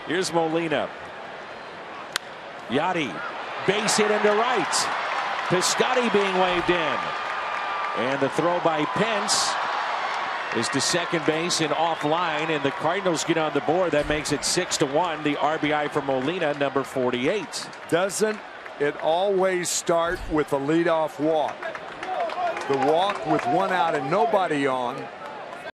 Here's Molina. Yadier, base hit into right. Piscotty being waved in. And the throw by Pence is to second base and offline, and the Cardinals get on the board. That makes it 6-1. The RBI for Molina, number 48. Doesn't it always start with a leadoff walk? The walk with one out and nobody on